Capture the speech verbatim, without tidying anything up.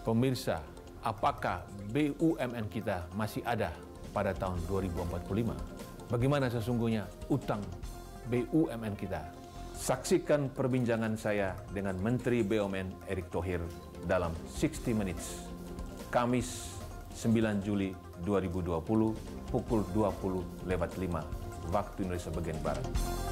Pemirsa, apakah B U M N kita masih ada pada tahun dua ribu empat puluh lima? Bagaimana sesungguhnya utang B U M N kita? Saksikan perbincangan saya dengan Menteri B U M N Erick Thohir dalam enam puluh Minutes, Kamis sembilan Juli dua ribu dua puluh, pukul dua puluh lewat lima, waktu Indonesia bagian Barat.